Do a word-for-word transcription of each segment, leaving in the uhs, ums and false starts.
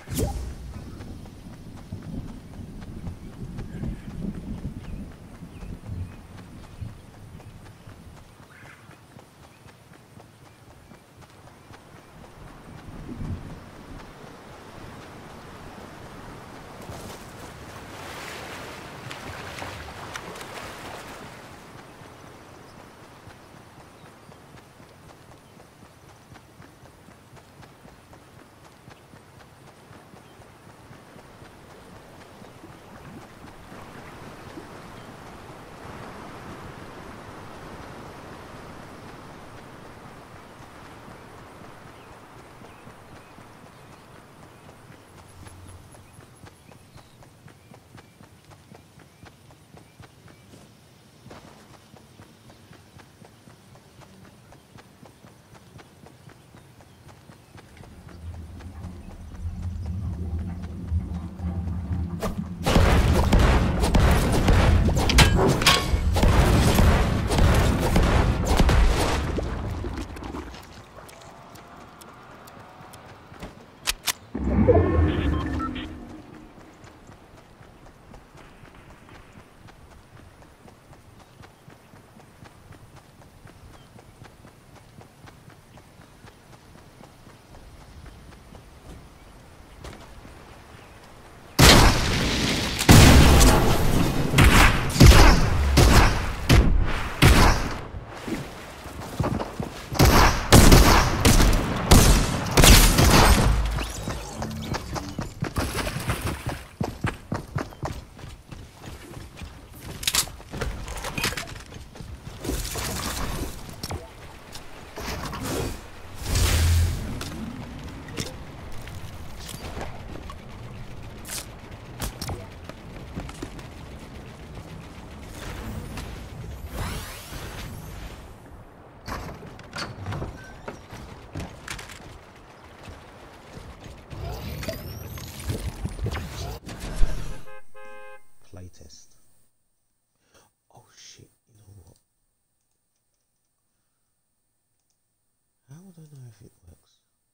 if it works.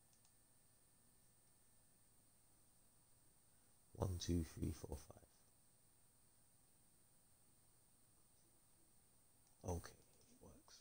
One, two, three, four, five. Okay, it works.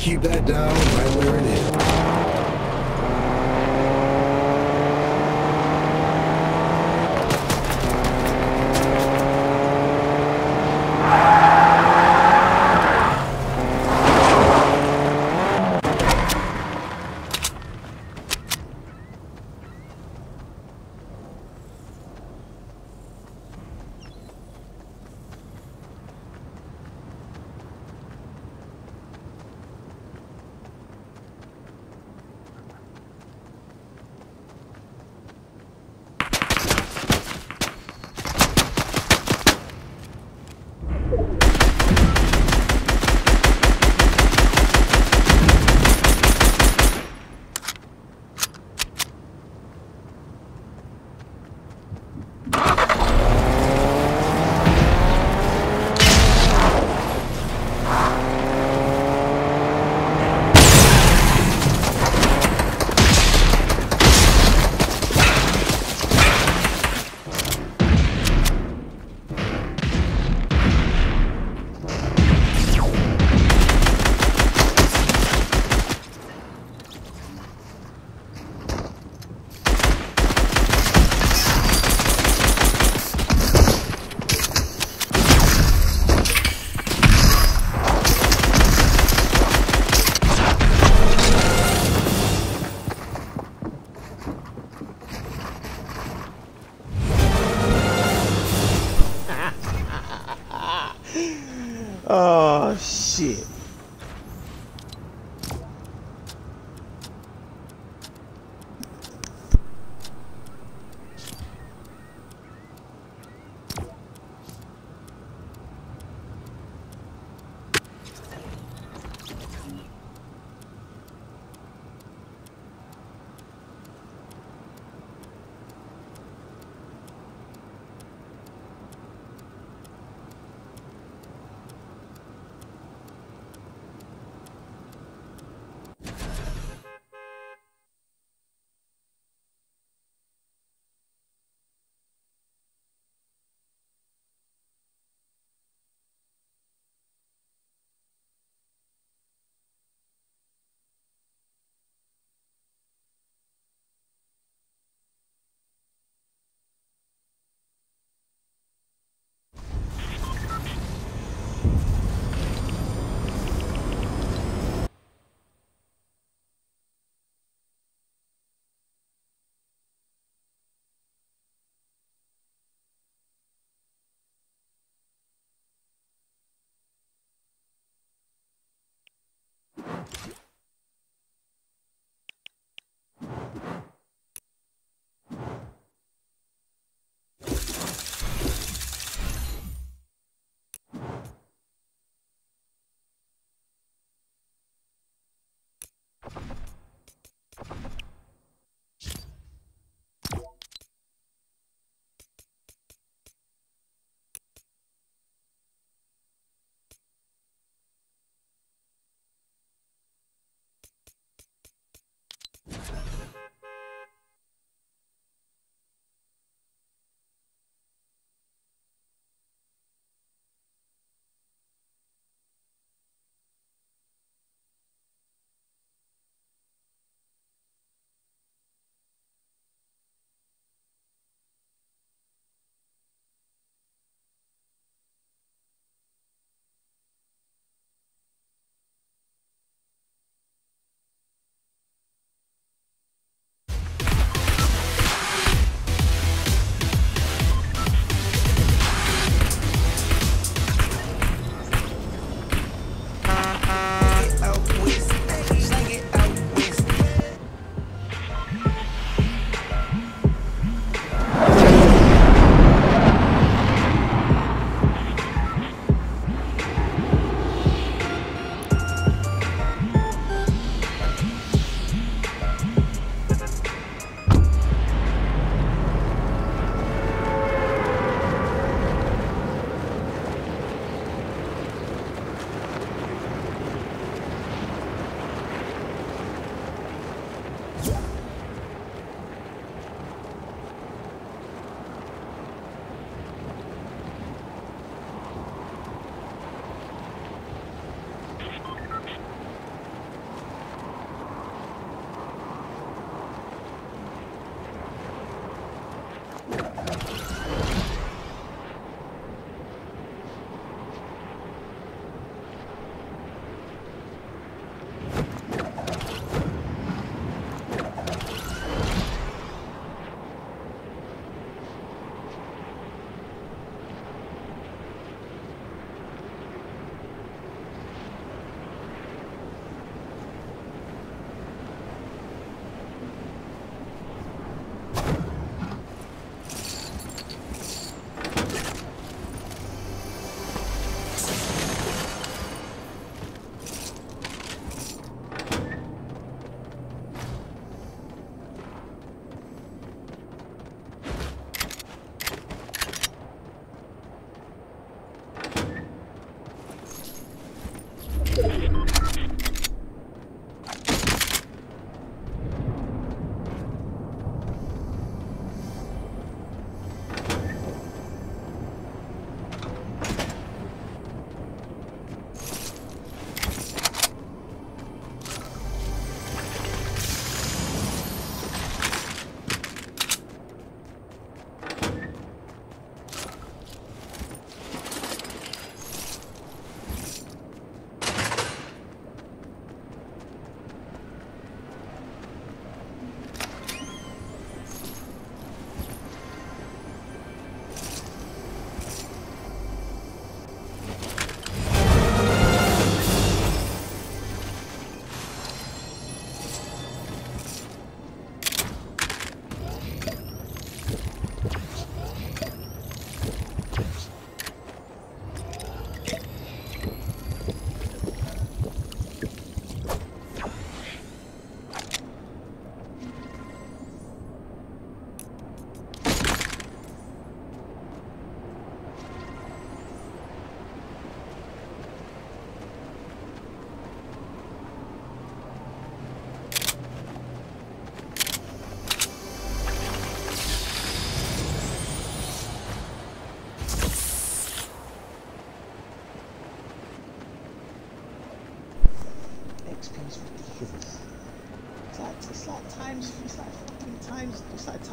Keep that down right where it is. Oh shit.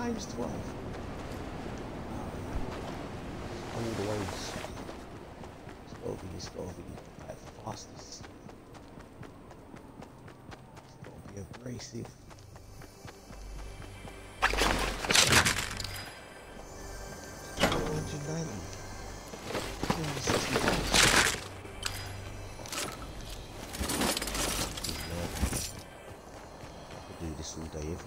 times twelve. All the ways. It's gotta be, it's gotta be like fastest. It's gotta be abrasive. one hundred ninety. two hundred sixty-five. I could do this all day every day.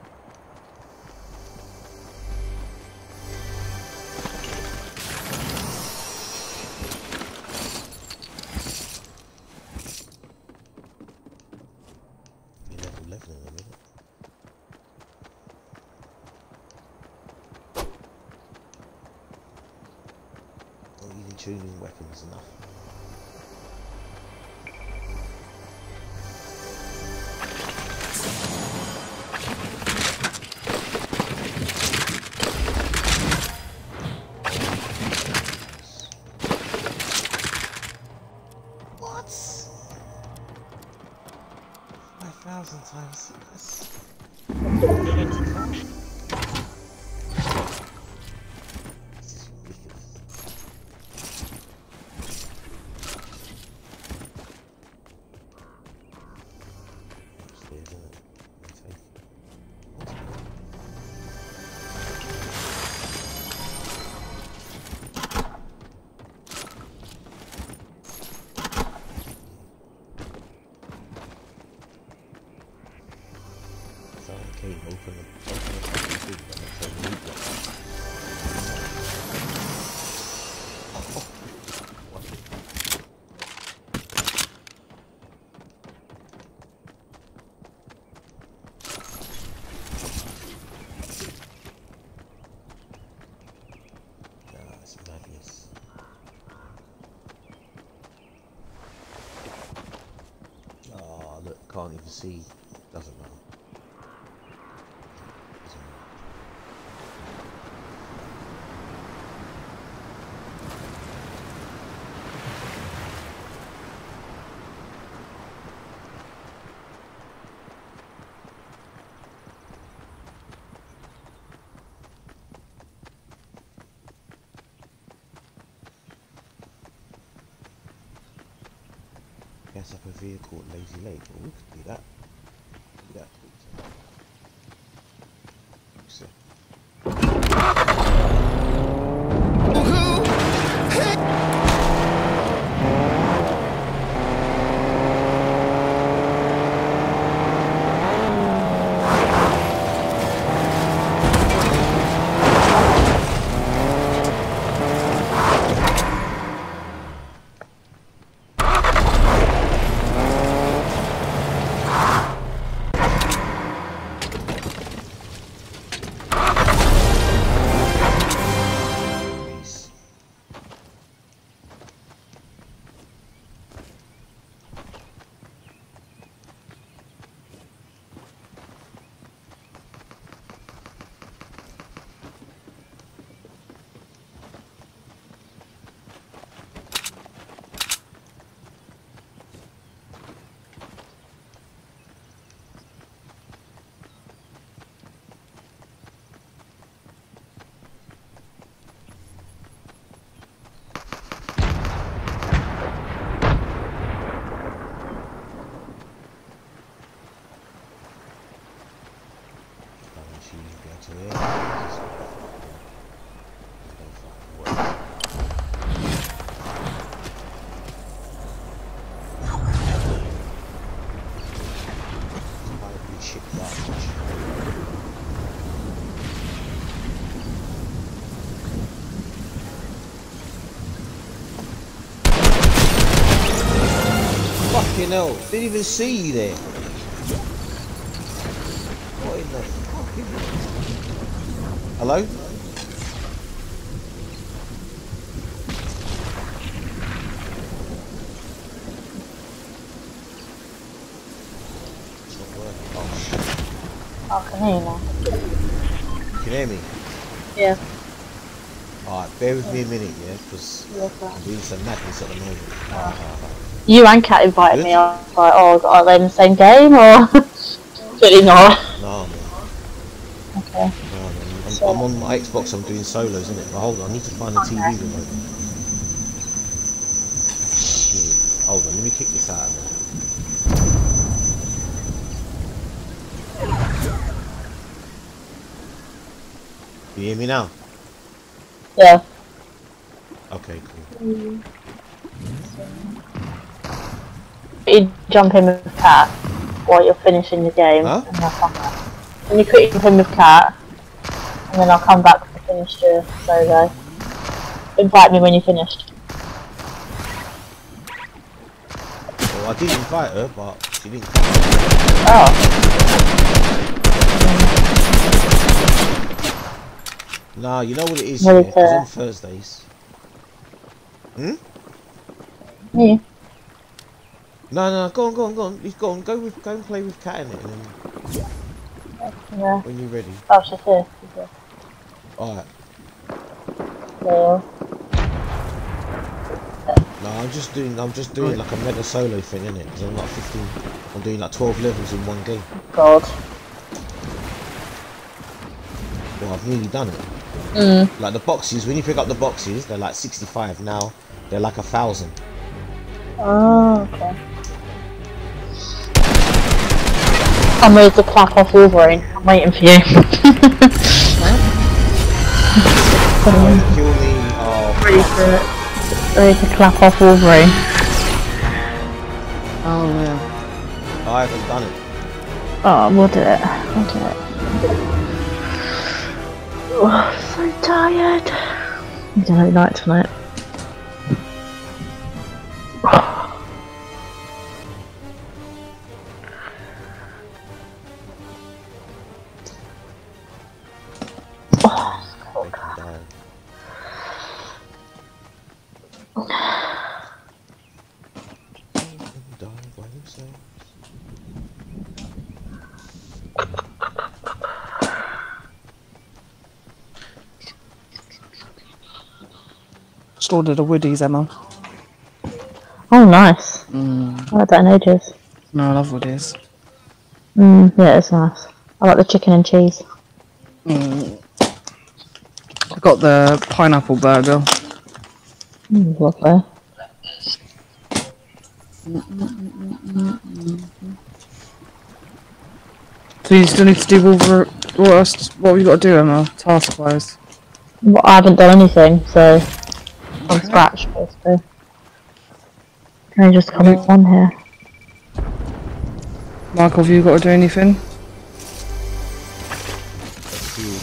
Tuning weapons enough. What? Five thousand times. That's okay, open the open the fucking thing and it's a loot box. That's madness. Oh, look, can't even see. Doesn't matter. Gas up a vehicle at Lazy Lake. Well, we could do that. Do that. So. Fucking hell, didn't even see you there. What in the fucking... Hello? It's not working. Oh shit. I can hear you now. You can hear me? Yeah. Alright, bear with me a minute, yeah? Because Yes, I'm doing some madness at the moment. Uh, You and Kat invited Good. me. I was like, oh, are they in the same game or? Really not. no, man. Okay. No, no, no. I'm on my Xbox, I'm doing solos, isn't it? But hold on, I need to find the T V Okay. remote. Shit. Hold on, let me kick this out of there. Can you hear me now? Yeah. Okay, cool. You jump in with Cat while you're finishing the game, Huh? and I'll come back. When you quickly jump in with Cat, and then I'll come back to finish the solo. Invite me when you're finished. Well, I did invite her, but she didn't. Oh. Nah, you know what it is, What yeah? is Because it? on Thursdays. Hmm? Yeah. No, no, go on, go on, go on. You go on, go with, go and play with Cat in it, and then Yeah. when you're ready. Oh, she's here. She's here. All right. Yeah. No, I'm just doing, I'm just doing like a mega solo thing, innit? Because I'm like fifteen. I'm doing like twelve levels in one game. God. Well, I've nearly done it. Mm. Like the boxes, when you pick up the boxes, they're like sixty-five now. They're like a thousand. Oh, okay. I'm ready to clap off Wolverine. I'm waiting for you. Oh, kill me. Oh, ready to, ready to clap off Wolverine. Oh yeah. I haven't done it. Oh, we'll do it. We'll do it. Oh, I'm so tired. I'm doing night tonight. Make them die. Make them die by themselves. Just ordered a Woody's, Emma. Oh, nice. Mm. I like that in ages. No, I love Woody's. Mm, yeah, it's nice. I like the chicken and cheese. Mm. I got the pineapple burger. Mm, lovely. So you still need to do Wolver- what else? What have you got to do, Emma? Task wise. Well, I haven't done anything, so from scratch, basically. Can I just come Mm. on here? Michael, have you got to do anything? Let's see.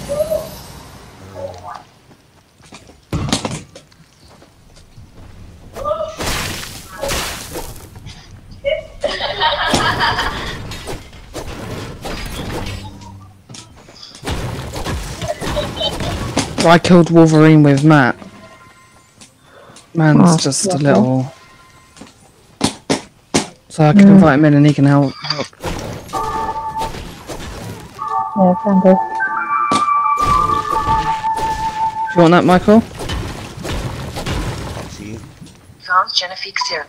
I killed Wolverine with Matt. Man's Oh, just a lovely. little. So I can Mm. invite him in and he can help. help. Yeah, can do. Do you want that, Michael? Up to you. Found Genevieve here.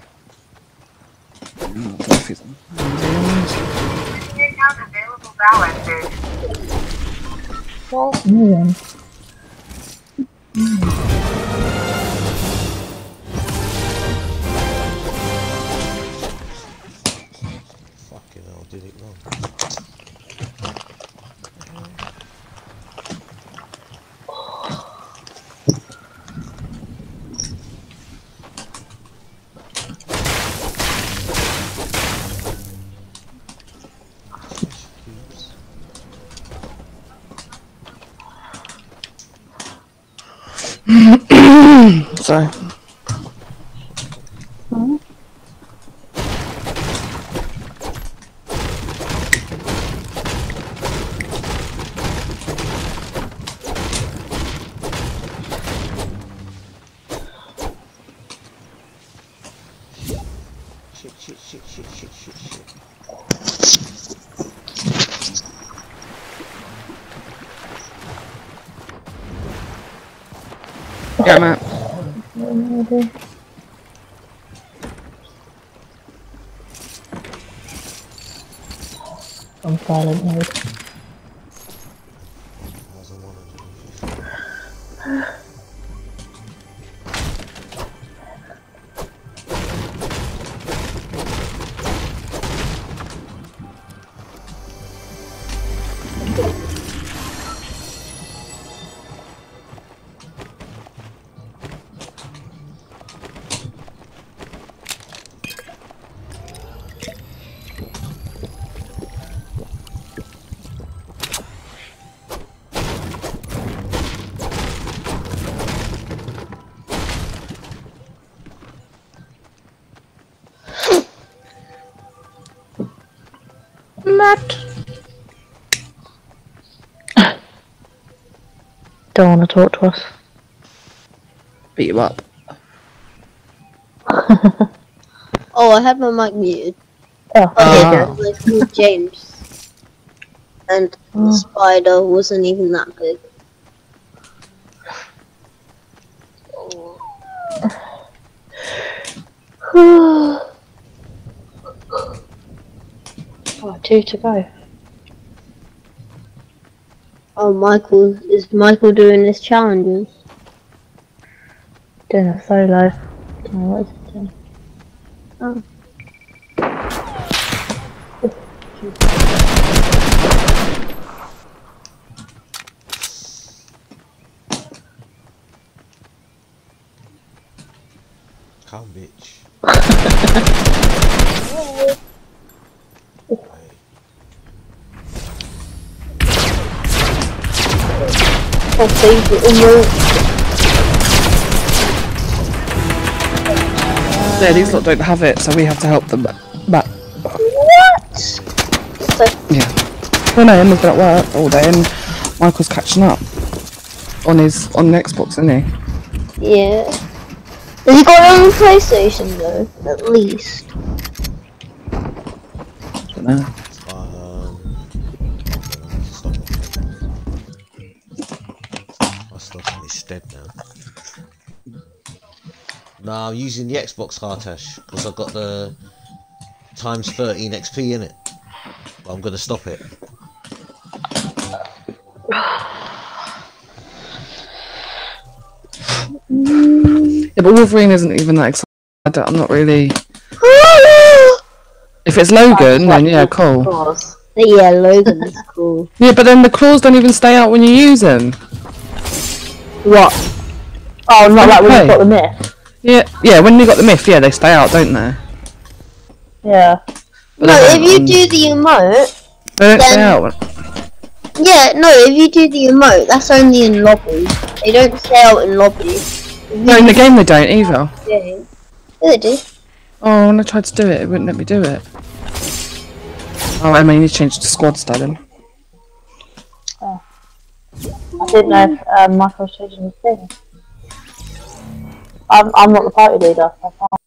Your account available balances. Well, new one. Fucking hell, did it wrong. Sorry. Shit, shit, shit, shit, shit, shit, shit. Yeah, Matt. Maybe. On silent mode. Doesn't want to Matt. Don't want to talk to us. Beat you up. Oh, I have my mic muted. Oh, Oh, Ah. yeah, there's like James. And the Oh. spider wasn't even that big. oh, two to go. Oh, Michael, is Michael doing his challenges? Doing a solo. Don't know what he's doing. Oh. Come, bitch. Oh, favorite emote. Yeah, these lot don't have it, so we have to help them. But What? So, yeah. Well, no, Emma's been at work all day, and Michael's catching up on his on Xbox, isn't he? yeah. Has he got it on PlayStation though? At least. Don't know. Um, stop it. I'll stop it instead now. No, I'm using the Xbox Hartash because I've got the times thirteen X P in it. But I'm gonna stop it. Yeah, but Wolverine isn't even that exciting. I don't, I'm not really. If it's Logan, then yeah, cool. Claws. Yeah, Logan's cool. Yeah, but then the claws don't even stay out when you use them. What? Oh, not like when Okay. you've got the myth. Yeah, yeah. When you got the myth, yeah, they stay out, don't they? Yeah. But No, they if don't you on- do the emote, they don't stay then- out. yeah, no, if you do the emote, that's only in lobby. They don't stay out in lobby. If you No, in the do game they don't either. the game- Yeah, they do. Oh, when I tried to do it, it wouldn't let me do it. Oh, I mean, you changed to squad styling. I didn't know if um, Michael was changing his thing. I'm, I'm not the party leader. So I can't.